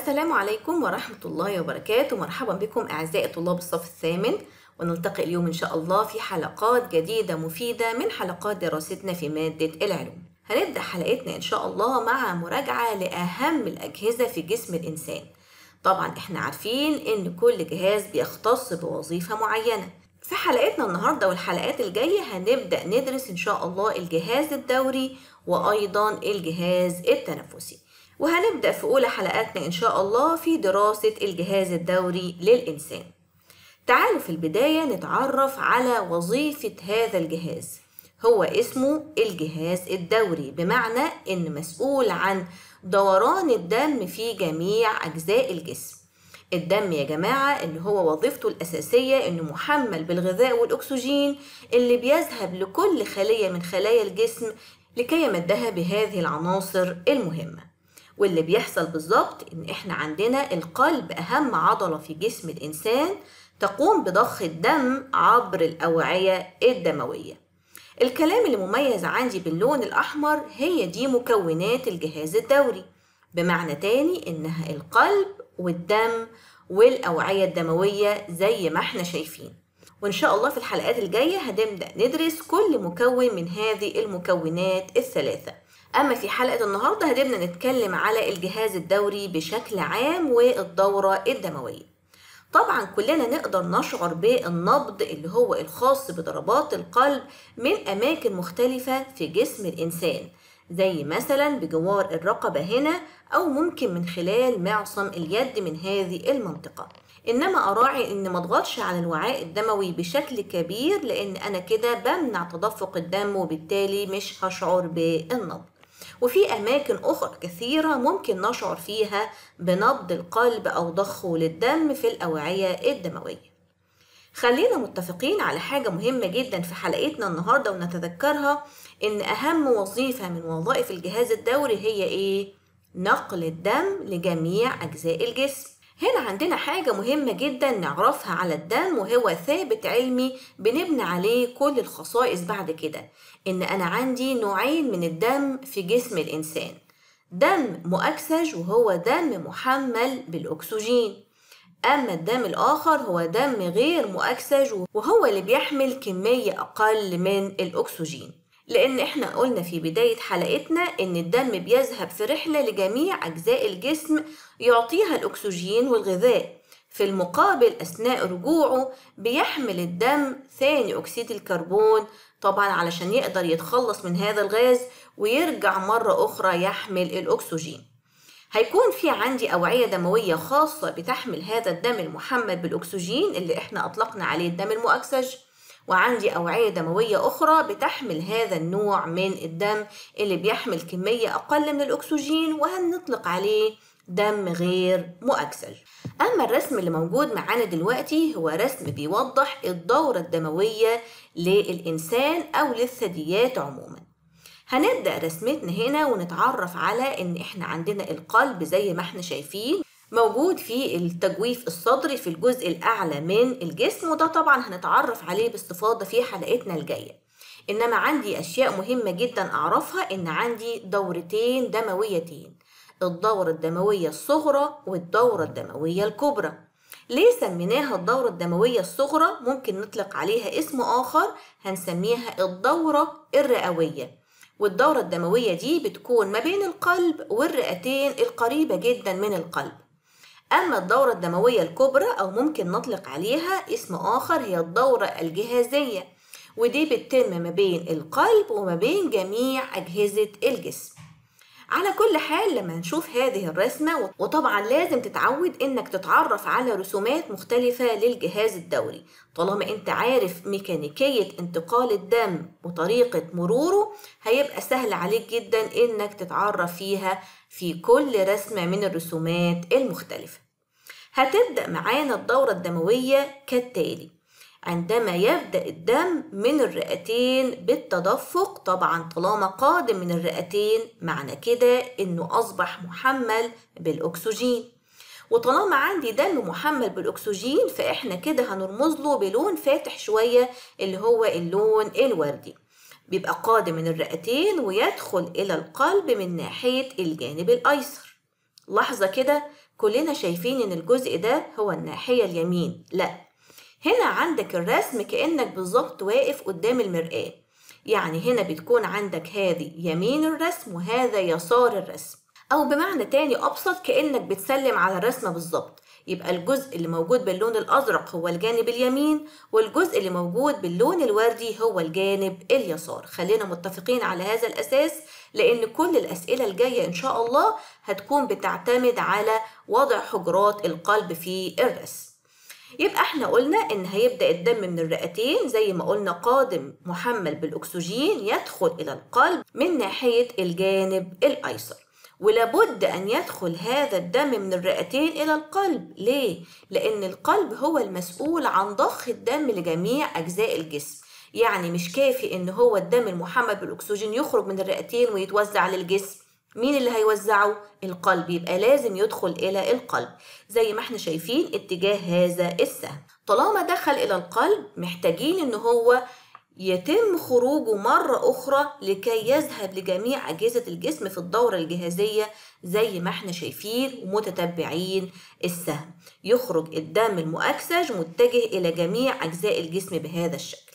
السلام عليكم ورحمة الله وبركاته. مرحبا بكم أعزائي طلاب الصف الثامن، ونلتقي اليوم إن شاء الله في حلقات جديدة مفيدة من حلقات دراستنا في مادة العلوم. هنبدأ حلقتنا إن شاء الله مع مراجعة لأهم الأجهزة في جسم الإنسان. طبعا إحنا عارفين إن كل جهاز بيختص بوظيفة معينة. في حلقتنا النهاردة والحلقات الجاية هنبدأ ندرس إن شاء الله الجهاز الدوري وأيضا الجهاز التنفسي، وهنبدأ في أولى حلقاتنا إن شاء الله في دراسة الجهاز الدوري للإنسان. تعالوا في البداية نتعرف على وظيفة هذا الجهاز. هو اسمه الجهاز الدوري، بمعنى إن مسؤول عن دوران الدم في جميع أجزاء الجسم. الدم يا جماعة اللي هو وظيفته الأساسية إنه محمل بالغذاء والأكسجين اللي بيذهب لكل خلية من خلايا الجسم لكي يمدها بهذه العناصر المهمة. واللي بيحصل بالظبط إن إحنا عندنا القلب أهم عضلة في جسم الإنسان، تقوم بضخ الدم عبر الأوعية الدموية. الكلام اللي مميز عندي باللون الأحمر هي دي مكونات الجهاز الدوري، بمعنى تاني إنها القلب والدم والأوعية الدموية زي ما إحنا شايفين. وإن شاء الله في الحلقات الجاية هنبدأ ندرس كل مكون من هذه المكونات الثلاثة. أما في حلقة النهاردة هنبدأ نتكلم على الجهاز الدوري بشكل عام والدورة الدموية. طبعا كلنا نقدر نشعر بالنبض اللي هو الخاص بضربات القلب من أماكن مختلفة في جسم الإنسان، زي مثلا بجوار الرقبة هنا، أو ممكن من خلال معصم اليد من هذه المنطقة. إنما أراعي إن ما اضغطش على الوعاء الدموي بشكل كبير، لأن أنا كده بمنع تدفق الدم وبالتالي مش هشعر بالنبض. وفي أماكن أخرى كثيرة ممكن نشعر فيها بنبض القلب أو ضخه للدم في الأوعية الدموية. خلينا متفقين على حاجة مهمة جدا في حلقتنا النهاردة ونتذكرها، إن أهم وظيفة من وظائف الجهاز الدوري هي إيه؟ نقل الدم لجميع أجزاء الجسم. هنا عندنا حاجة مهمة جدا نعرفها على الدم، وهو ثابت علمي بنبني عليه كل الخصائص بعد كده، إن أنا عندي نوعين من الدم في جسم الإنسان: دم مؤكسج وهو دم محمل بالأكسجين، أما الدم الآخر هو دم غير مؤكسج وهو اللي بيحمل كمية أقل من الأكسجين. لأن إحنا قلنا في بداية حلقتنا إن الدم بيذهب في رحلة لجميع أجزاء الجسم يعطيها الأكسجين والغذاء. في المقابل أثناء رجوعه بيحمل الدم ثاني أكسيد الكربون، طبعا علشان يقدر يتخلص من هذا الغاز ويرجع مرة أخرى يحمل الأكسجين. هيكون في عندي أوعية دموية خاصة بتحمل هذا الدم المحمل بالأكسجين اللي إحنا أطلقنا عليه الدم المؤكسج، وعندي أوعية دموية أخرى بتحمل هذا النوع من الدم اللي بيحمل كمية أقل من الأكسجين وهنطلق عليه دم غير مؤكسج. أما الرسم اللي موجود معانا دلوقتي هو رسم بيوضح الدورة الدموية للإنسان أو للثدييات عموما. هنبدأ رسمتنا هنا ونتعرف على إن إحنا عندنا القلب زي ما إحنا شايفين موجود في التجويف الصدري في الجزء الأعلى من الجسم، وده طبعا هنتعرف عليه باستفاضة في حلقتنا الجاية. إنما عندي أشياء مهمة جدا أعرفها، إن عندي دورتين دمويتين: الدورة الدموية الصغرى والدورة الدموية الكبرى. ليه سميناها الدورة الدموية الصغرى؟ ممكن نطلق عليها اسم آخر هنسميها الدورة الرئوية. والدورة الدموية دي بتكون ما بين القلب والرئتين القريبة جدا من القلب. أما الدورة الدموية الكبرى أو ممكن نطلق عليها اسم آخر هي الدورة الجهازية، ودي بتتم ما بين القلب وما بين جميع أجهزة الجسم. على كل حال لما نشوف هذه الرسمة، وطبعا لازم تتعود إنك تتعرف على رسومات مختلفة للجهاز الدوري، طالما أنت عارف ميكانيكية انتقال الدم وطريقة مروره هيبقى سهل عليك جدا إنك تتعرف فيها في كل رسمة من الرسومات المختلفة. هتبدأ معانا الدورة الدموية كالتالي: عندما يبدأ الدم من الرئتين بالتدفق، طبعا طالما قادم من الرئتين معنى كده إنه أصبح محمل بالأكسجين، وطالما عندي دم محمل بالأكسجين فإحنا كده هنرمز له بلون فاتح شوية اللي هو اللون الوردي. بيبقى قادم من الرئتين ويدخل إلى القلب من ناحية الجانب الأيسر. لحظة كده، كلنا شايفين إن الجزء ده هو الناحية اليمين. لأ، هنا عندك الرسم كأنك بالظبط واقف قدام المرآة. يعني هنا بتكون عندك هذه يمين الرسم وهذا يسار الرسم، أو بمعنى تاني أبسط كأنك بتسلم على الرسمة بالظبط. يبقى الجزء اللي موجود باللون الأزرق هو الجانب اليمين، والجزء اللي موجود باللون الوردي هو الجانب اليسار. خلينا متفقين على هذا الأساس، لأن كل الأسئلة الجاية إن شاء الله هتكون بتعتمد على وضع حجرات القلب في الرسم. يبقى احنا قلنا ان هيبدأ الدم من الرئتين زي ما قلنا قادم محمل بالأكسجين يدخل إلى القلب من ناحية الجانب الأيسر، ولابد أن يدخل هذا الدم من الرئتين إلى القلب. ليه؟ لأن القلب هو المسؤول عن ضخ الدم لجميع أجزاء الجسم. يعني مش كافي إن هو الدم المحمل بالأكسجين يخرج من الرئتين ويتوزع للجسم. مين اللي هيوزعه؟ القلب. يبقى لازم يدخل إلى القلب زي ما احنا شايفين اتجاه هذا السهم. طالما دخل إلى القلب محتاجين إن هو يتم خروجه مرة أخرى لكي يذهب لجميع أجهزة الجسم في الدورة الجهازية زي ما احنا شايفين ومتتبعين السهم. يخرج الدم المؤكسج متجه إلى جميع أجزاء الجسم بهذا الشكل.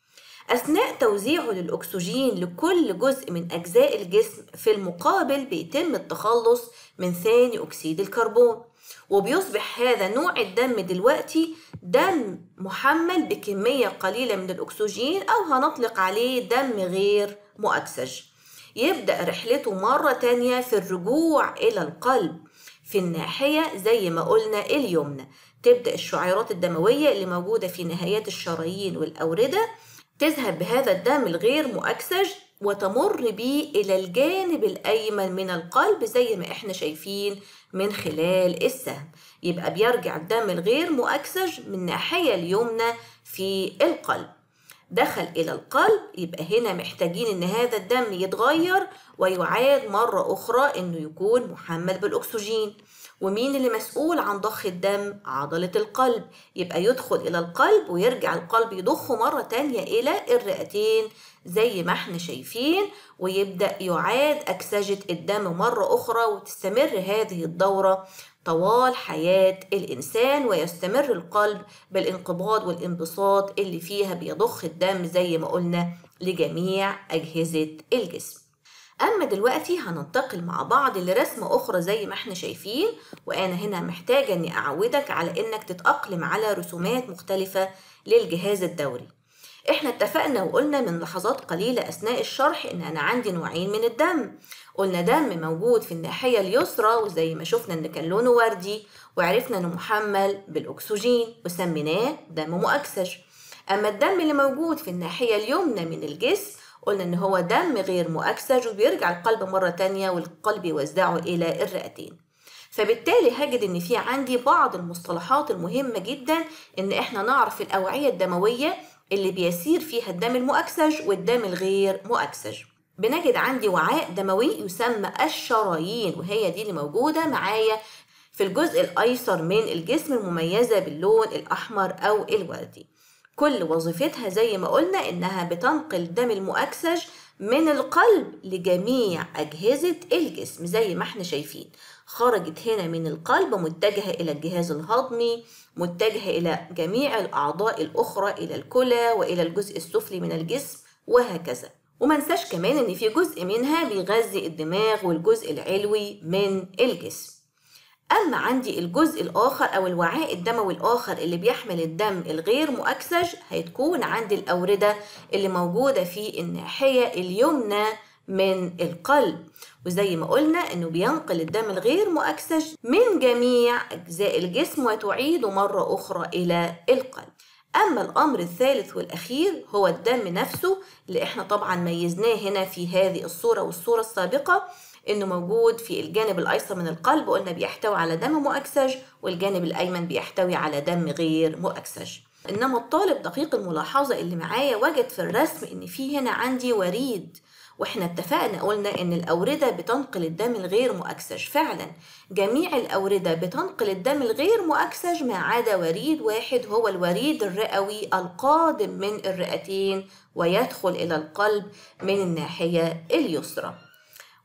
أثناء توزيعه للأكسجين لكل جزء من أجزاء الجسم في المقابل بيتم التخلص من ثاني أكسيد الكربون، وبيصبح هذا نوع الدم دلوقتي دم محمل بكمية قليلة من الأكسجين، أو هنطلق عليه دم غير مؤكسج. يبدأ رحلته مرة تانية في الرجوع إلى القلب في الناحية زي ما قلنا اليمنى. تبدأ الشعيرات الدموية اللي موجودة في نهايات الشرايين والأوردة تذهب بهذا الدم الغير مؤكسج وتمر به إلى الجانب الأيمن من القلب زي ما احنا شايفين من خلال السهم. يبقى بيرجع الدم الغير مؤكسج من الناحية اليمنى في القلب. دخل إلى القلب، يبقى هنا محتاجين إن هذا الدم يتغير ويعاد مرة أخرى إنه يكون محمل بالأكسجين. ومين اللي مسؤول عن ضخ الدم؟ عضلة القلب. يبقى يدخل إلى القلب ويرجع القلب يضخه مرة تانية إلى الرئتين زي ما احنا شايفين، ويبدأ يعاد أكسجة الدم مرة أخرى، وتستمر هذه الدورة طوال حياة الإنسان، ويستمر القلب بالانقباض والانبساط اللي فيها بيضخ الدم زي ما قلنا لجميع أجهزة الجسم. أما دلوقتي هننتقل مع بعض لرسمة أخرى زي ما احنا شايفين، وأنا هنا محتاجة أني أعودك على أنك تتأقلم على رسومات مختلفة للجهاز الدوري. احنا اتفقنا وقلنا من لحظات قليلة أثناء الشرح إن أنا عندي نوعين من الدم. قلنا دم موجود في الناحية اليسرى وزي ما شفنا إن كان لونه وردي، وعرفنا إنه محمل بالأكسجين وسميناه دم مؤكسج. أما الدم اللي موجود في الناحية اليمنى من الجسم قلنا إن هو دم غير مؤكسج وبيرجع القلب مرة تانية والقلب يوزعه إلى الرئتين. فبالتالي هجد إن في عندي بعض المصطلحات المهمة جدا إن إحنا نعرف الأوعية الدموية اللي بيسير فيها الدم المؤكسج والدم الغير مؤكسج. بنجد عندي وعاء دموي يسمى الشرايين، وهي دي اللي موجودة معايا في الجزء الأيسر من الجسم المميزة باللون الأحمر أو الوردي. كل وظيفتها زي ما قلنا إنها بتنقل الدم المؤكسج من القلب لجميع أجهزة الجسم زي ما احنا شايفين. خرجت هنا من القلب متجهة إلى الجهاز الهضمي، متجهة إلى جميع الأعضاء الأخرى، إلى الكلى وإلى الجزء السفلي من الجسم وهكذا. وما ننساش كمان إن في جزء منها بيغذي الدماغ والجزء العلوي من الجسم. أما عندي الجزء الآخر أو الوعاء الدموي الآخر اللي بيحمل الدم الغير مؤكسج هتكون عندي الأوردة اللي موجودة في الناحية اليمنى من القلب، وزي ما قلنا إنه بينقل الدم الغير مؤكسج من جميع أجزاء الجسم وتعيده مرة أخرى إلى القلب. أما الأمر الثالث والأخير هو الدم نفسه اللي إحنا طبعا ميزناه هنا في هذه الصورة والصورة السابقة، إنه موجود في الجانب الأيسر من القلب قلنا بيحتوي على دم مؤكسج، والجانب الأيمن بيحتوي على دم غير مؤكسج. إنما الطالب دقيق الملاحظة اللي معايا وجد في الرسم إن في هنا عندي وريد، واحنا اتفقنا قلنا ان الأوردة بتنقل الدم الغير مؤكسج. فعلا جميع الأوردة بتنقل الدم الغير مؤكسج ما عدا وريد واحد هو الوريد الرئوي القادم من الرئتين ويدخل إلى القلب من الناحية اليسرى.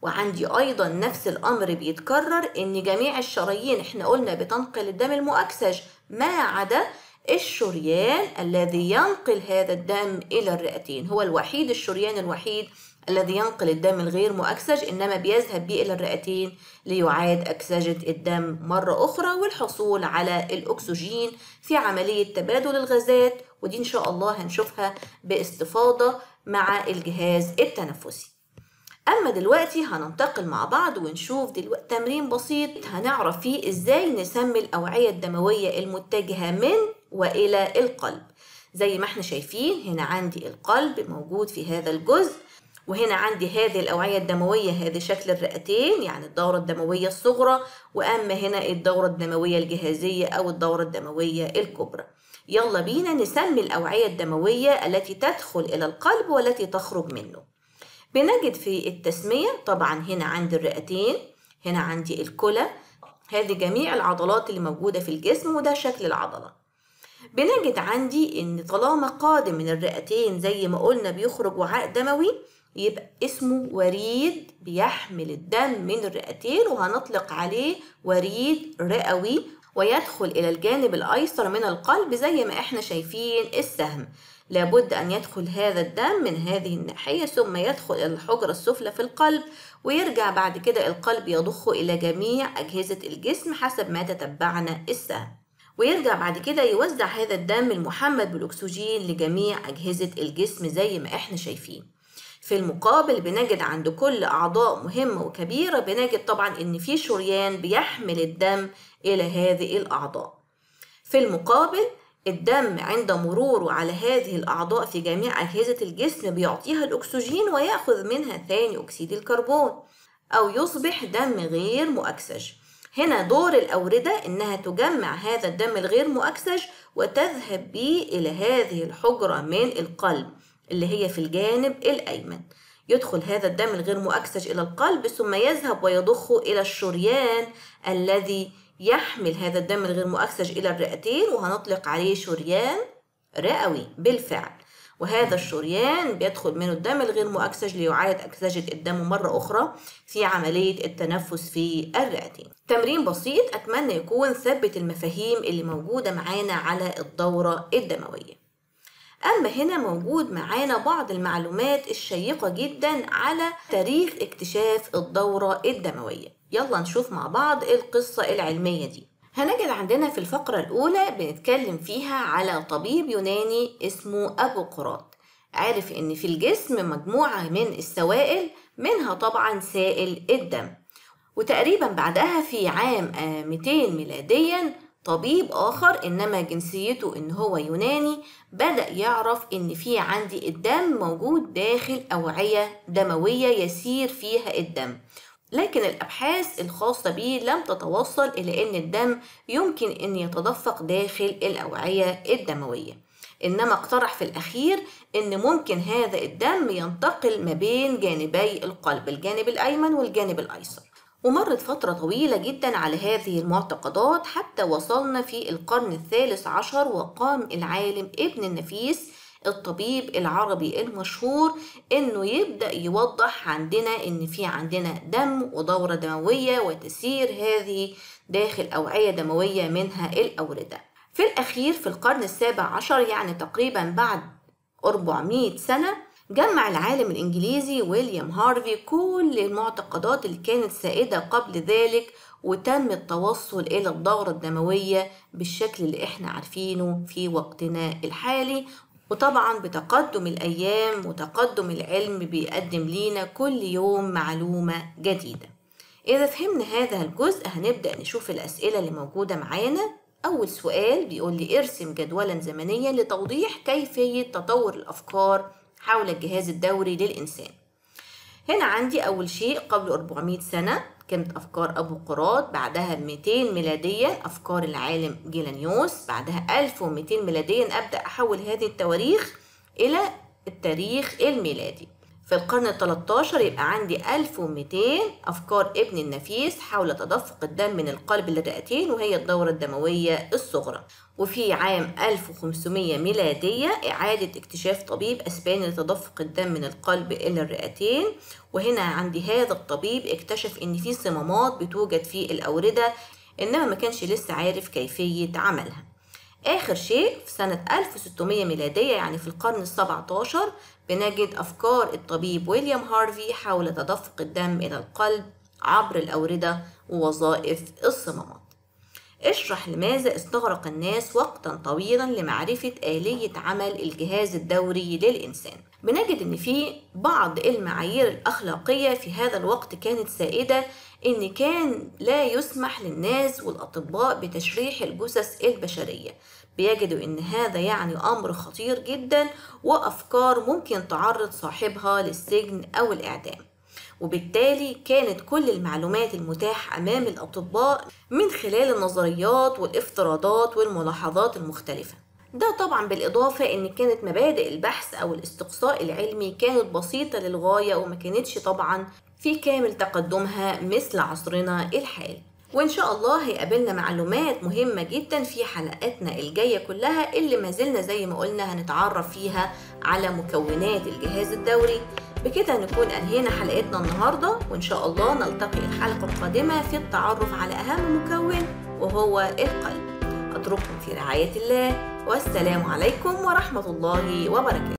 وعندي أيضا نفس الأمر بيتكرر إن جميع الشرايين إحنا قلنا بتنقل الدم المؤكسج ما عدا الشريان الذي ينقل هذا الدم إلى الرئتين، هو الوحيد الشريان الوحيد الذي ينقل الدم الغير مؤكسج، إنما بيذهب به إلى الرئتين ليعاد أكسجة الدم مرة أخرى والحصول على الأكسجين في عملية تبادل الغازات، ودي إن شاء الله هنشوفها باستفاضة مع الجهاز التنفسي. أما دلوقتي هننتقل مع بعض ونشوف دلوقتي تمرين بسيط هنعرف فيه إزاي نسمي الأوعية الدموية المتجهة من وإلى القلب. زي ما احنا شايفين هنا عندي القلب موجود في هذا الجزء، وهنا عندي هذه الأوعية الدموية، هذه شكل الرئتين يعني الدورة الدموية الصغرى، وأما هنا الدورة الدموية الجهازية أو الدورة الدموية الكبرى. يلا بينا نسمي الأوعية الدموية التي تدخل إلى القلب والتي تخرج منه. بنجد في التسمية طبعا هنا عندي الرئتين، هنا عندي الكلى، هذه جميع العضلات اللي موجودة في الجسم وده شكل العضلة. بنجد عندي إن طالما قادم من الرئتين زي ما قلنا بيخرج وعاء دموي، يبقى اسمه وريد بيحمل الدم من الرئتين وهنطلق عليه وريد رئوي، ويدخل إلى الجانب الأيسر من القلب زي ما احنا شايفين السهم. لابد أن يدخل هذا الدم من هذه الناحية ثم يدخل إلى الحجرة السفلى في القلب، ويرجع بعد كده القلب يضخه إلى جميع أجهزة الجسم حسب ما تتبعنا السهم، ويرجع بعد كده يوزع هذا الدم المحمل بالأكسجين لجميع أجهزة الجسم زي ما احنا شايفين. في المقابل بنجد عند كل أعضاء مهمة وكبيرة بنجد طبعا إن في شريان بيحمل الدم إلى هذه الأعضاء. في المقابل الدم عند مروره على هذه الأعضاء في جميع أجهزة الجسم بيعطيها الأكسجين ويأخذ منها ثاني أكسيد الكربون أو يصبح دم غير مؤكسج. هنا دور الأوردة إنها تجمع هذا الدم الغير مؤكسج وتذهب به إلى هذه الحجرة من القلب اللي هي في الجانب الأيمن. يدخل هذا الدم الغير مؤكسج إلى القلب ثم يذهب ويضخه إلى الشريان الذي يحمل هذا الدم الغير مؤكسج إلى الرئتين وهنطلق عليه شريان رئوي بالفعل، وهذا الشريان بيدخل منه الدم الغير مؤكسج ليعاد أكسجة الدم مرة أخرى في عملية التنفس في الرئتين. تمرين بسيط أتمنى يكون ثبت المفاهيم اللي موجودة معانا على الدورة الدموية. أما هنا موجود معانا بعض المعلومات الشيقة جدا على تاريخ اكتشاف الدورة الدموية. يلا نشوف مع بعض القصة العلمية دي. هنجد عندنا في الفقرة الأولى بنتكلم فيها على طبيب يوناني اسمه أبوقراط. عارف إن في الجسم مجموعة من السوائل منها طبعا سائل الدم، وتقريبا بعدها في عام 200 ميلاديا طبيب آخر إنما جنسيته إن هو يوناني بدأ يعرف إن في عندي الدم موجود داخل أوعية دموية يسير فيها الدم، لكن الأبحاث الخاصة به لم تتوصل إلى أن الدم يمكن أن يتدفق داخل الأوعية الدموية، إنما اقترح في الأخير أن ممكن هذا الدم ينتقل ما بين جانبي القلب، الجانب الأيمن والجانب الأيسر. ومرت فترة طويلة جدا على هذه المعتقدات حتى وصلنا في القرن الثالث عشر، وقام العالم ابن النفيس الطبيب العربي المشهور انه يبدأ يوضح عندنا ان في عندنا دم ودورة دموية وتسير هذه داخل أوعية دموية منها الأوردة. في الأخير في القرن السابع عشر يعني تقريبا بعد 400 سنة جمع العالم الإنجليزي ويليام هارفي كل المعتقدات اللي كانت سائدة قبل ذلك، وتم التوصل إلى الدورة الدموية بالشكل اللي احنا عارفينه في وقتنا الحالي. وطبعا بتقدم الأيام وتقدم العلم بيقدم لينا كل يوم معلومة جديدة. إذا فهمنا هذا الجزء هنبدأ نشوف الأسئلة اللي موجودة معانا. أول سؤال بيقول لي ارسم جدولا زمنيا لتوضيح كيفية تطور الأفكار حول الجهاز الدوري للإنسان. هنا عندي أول شيء قبل 400 سنة كانت أفكار أبوقراط، بعدها 200 ميلاديا أفكار العالم جيلانيوس، بعدها 1200 ميلاديا أبدأ أحول هذه التواريخ إلى التاريخ الميلادي. في القرن ال13 يبقى عندي 1200 أفكار ابن النفيس حول تدفق الدم من القلب للرئتين وهي الدورة الدموية الصغرى. وفي عام 1500 ميلادية إعادة اكتشاف طبيب أسباني لتدفق الدم من القلب إلى الرئتين، وهنا عندي هذا الطبيب اكتشف إن في صمامات بتوجد في الأوردة، إنما ما كانش لسه عارف كيفية عملها. آخر شيء في سنة 1600 ميلادية يعني في القرن ال17 بنجد أفكار الطبيب ويليام هارفي حول تدفق الدم إلى القلب عبر الأوردة ووظائف الصمامات. اشرح لماذا استغرق الناس وقتا طويلا لمعرفة آلية عمل الجهاز الدوري للإنسان. بنجد إن في بعض المعايير الأخلاقية في هذا الوقت كانت سائدة، إن كان لا يسمح للناس والأطباء بتشريح الجثث البشرية، بيجدوا إن هذا يعني أمر خطير جدا وأفكار ممكن تعرض صاحبها للسجن أو الإعدام، وبالتالي كانت كل المعلومات المتاحة أمام الأطباء من خلال النظريات والافتراضات والملاحظات المختلفة. ده طبعا بالإضافة إن كانت مبادئ البحث أو الاستقصاء العلمي كانت بسيطة للغاية وما كانتش طبعا في كامل تقدمها مثل عصرنا الحالي. وإن شاء الله هيقابلنا معلومات مهمة جدا في حلقاتنا الجاية كلها اللي ما زلنا زي ما قلنا هنتعرف فيها على مكونات الجهاز الدوري. بكده نكون أنهينا حلقتنا النهاردة، وإن شاء الله نلتقي الحلقة القادمة في التعرف على أهم مكون وهو القلب. أترككم في رعاية الله، والسلام عليكم ورحمة الله وبركاته.